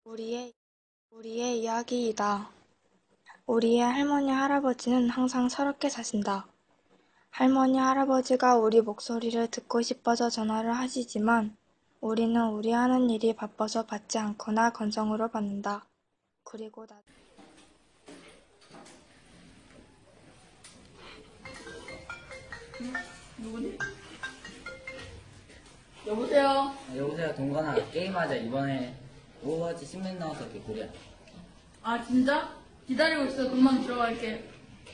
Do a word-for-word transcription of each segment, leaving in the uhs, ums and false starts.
우리의, 우리의 이야기이다. 우리의 할머니, 할아버지는 항상 철없게 사신다. 할머니, 할아버지가 우리 목소리를 듣고 싶어서 전화를 하시지만 우리는 우리 하는 일이 바빠서 받지 않거나 건성으로 받는다. 그리고 나 누구니? 여보세요? 아, 여보세요, 동건아. 게임하자. 이번에 오버워치 신맵 나와서 개꿀이야. 아 진짜? 기다리고 있어. 금방 들어갈게.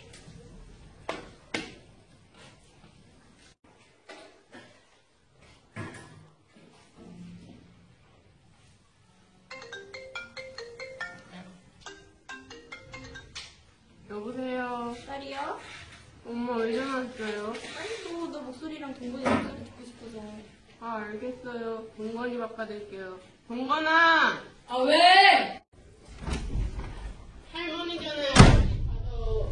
여보세요? 딸이야? 엄마 왜 전화했어요? 아니 너, 너 목소리랑 동건이 목소리 듣고 싶어서. 아 알겠어요. 동건이 바꿔드릴게요. 동건아! 아 왜? 할머니 전에 어...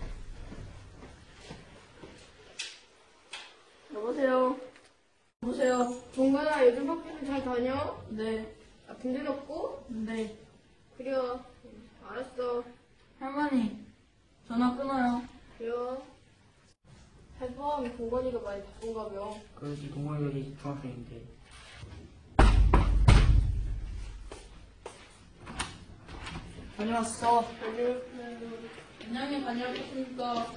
여보세요? 여보세요? 동건아 요즘 학교는 잘 다녀? 네. 아 빈대 없고? 네. 그래요. 알았어. 할머니 전화 끊어요. 그래요. 할머니 동건이가 많이 바쁜가며. 그렇지, 동건이가 이제 중학생인데. 다녀왔어. 아니요. 안녕히 다녀오겠습니까?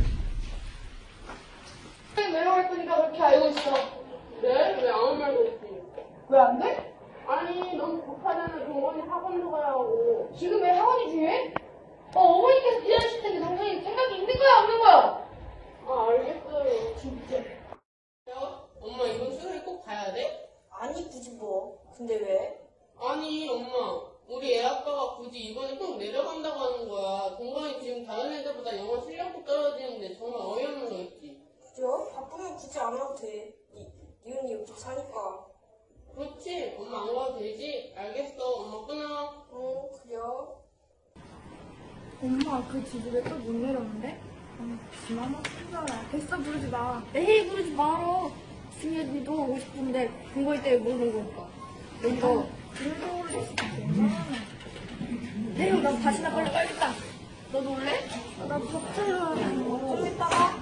내려갈 거니까 그렇게 알고 있어. 네? 왜 아무 말도 없지? 왜 안 돼? 아니 너무 급하잖아. 동건이 학원도 가야 하고. 지금 왜 학원이 중요해? 어 어머니께서 기다리실 텐데 동생이 생각이 있는 거야 없는 거야? 아 알겠어요. 진짜. 야, 엄마 이번 수요일 꼭 가야 돼? 아니 굳이 뭐. 근데 왜? 아니 엄마. 우리 애 아빠가 굳이 이번에 꼭 내려간다고 하는 거야. 동건이 지금 다른 애들보다 영어 실력도 떨어지는데 정말 어이없는 거 있지. 그래요? 바쁘면 굳이 안 와도 돼. 니, 니 언니 여기 사니까. 그렇지? 엄마 안 가도 되지? 알겠어. 엄마 끊어. 응 그래요? 엄마 그 집에 또 못 내렸는데? 아, 지만 쓰잖아. 됐어 부르지 마. 에이 부르지 말어. 승현이 너 오고 싶은데 동건이 때문에 못 온 거니까. 이거 그래도 모르겠어. 괜찮아. 내려 난 다시나 빨리 빨겠다. 너도 올래? 나 밥차려. 좀 이따가.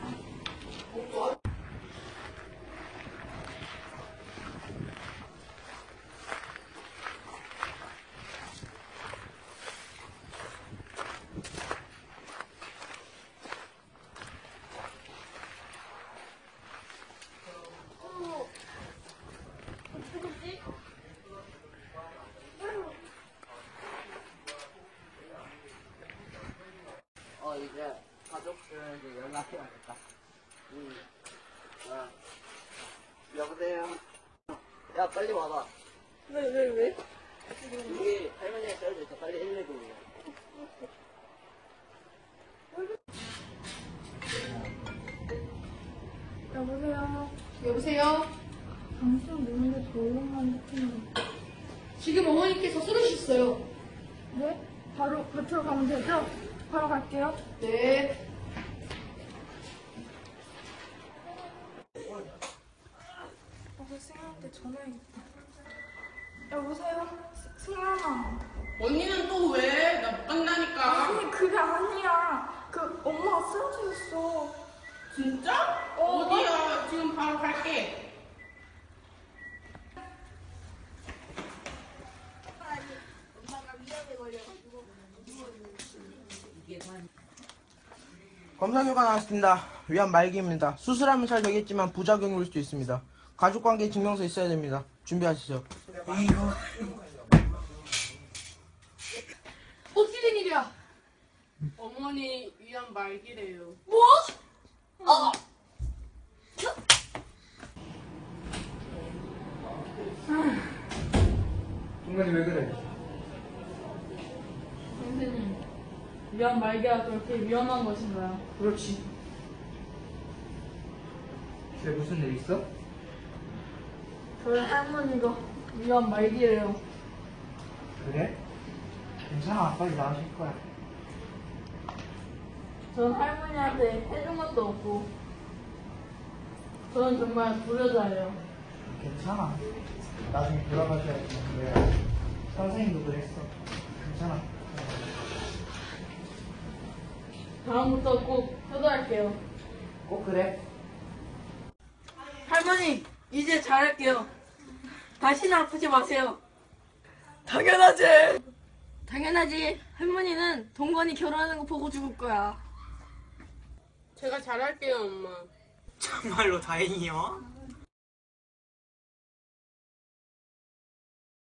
어, 이제 가족들한테 연락해야겠다. 응. 어. 여보세요? 야, 빨리 와봐. 왜 왜 왜? 우리 할머니가 써져 있어. 빨리 일일구. 여보세요? 여보세요? 당신 누군데 졸음만 시키는데. 지금 어머니께서 쓰러셨어요. 네? 바로 곁으로 가면 되죠? 바로 갈게요. 네. 어, 승현한테 전화해야겠다. 여보세요? 스- 승현아. 언니는 또 왜? 나 못 간다니까. 아니, 그게 아니야. 그, 엄마가 쓰러지셨어. 진짜? 어. 어디야? 지금 바로 갈게. 검사 결과 나왔습니다. 위암 말기입니다. 수술하면 잘 되겠지만 부작용이 올 수도 있습니다. 가족관계 증명서 있어야 됩니다. 준비하시죠. 어떻게 된 일이야? 어머니 위암 말기래요. 뭐? 어. 동건이 왜 그래? 선생님, 위암 말기가 그렇게 위험한 것인가요? 그렇지. 왜 무슨 일 있어? 저희 할머니가 위암 말기래요. 그래? 괜찮아. 빨리 나으실 거야. 전 할머니한테 해준 것도 없고 저는 정말 불효자예요. 괜찮아. 나중에 돌아가셔야지. 그래야. 선생님도 그랬어. 괜찮아. 다음부터 꼭 효도할게요. 꼭 그래. 할머니, 이제 잘할게요. 다시는 아프지 마세요. 당연하지. 당연하지. 할머니는 동건이 결혼하는 거 보고 죽을 거야. 제가 잘할게요, 엄마. 정말로 다행이요.